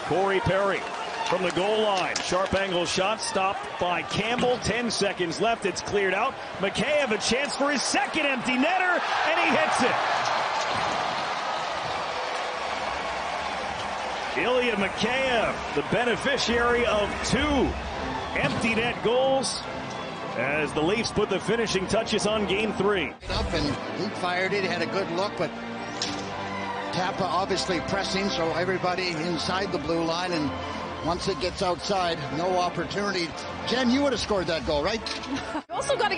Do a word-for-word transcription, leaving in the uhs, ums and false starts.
Corey Perry from the goal line. Sharp angle shot stopped by Campbell. Ten seconds left. It's cleared out. Miheev a chance for his second empty netter, and he hits it. Ильya Miheев, the beneficiary of two empty net goals, as the Leafs put the finishing touches on game three. Up and he fired it, had a good look, but Tampa obviously pressing, so everybody inside the blue line, and once it gets outside, no opportunity. Jen, you would have scored that goal, right? You also got to